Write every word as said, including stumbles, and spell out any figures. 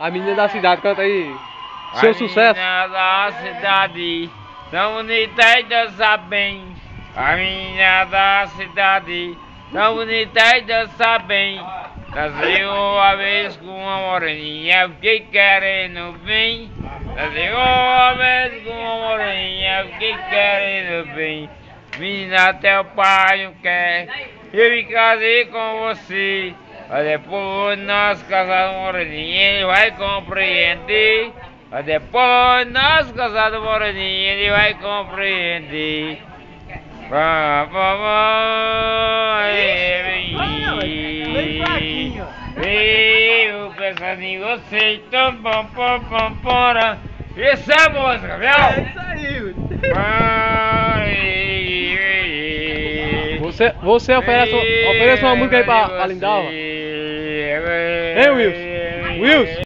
A menina da cidade, canta aí. Seu sucesso. A menina da cidade, tão bonita e dança bem. A menina da cidade, tão bonita e dança bem. Nasceu uma vez com uma moreninha, fiquei querendo bem. Nasceu uma vez com uma moreninha, fiquei querendo bem. Menina, até o pai não quer, eu me casei com você. Mas depois nós casamos moreninha, ele vai compreender. Mas depois nós casados moreninha, ele vai compreender. Vá, vá, vá, eu pensando em você, então, pam, pam, pam, pam. Essa é a música, viu? É isso aí. Você, você oferece, oferece uma música aí pra, pra Lindalva? Hein, Wilson? Wilson?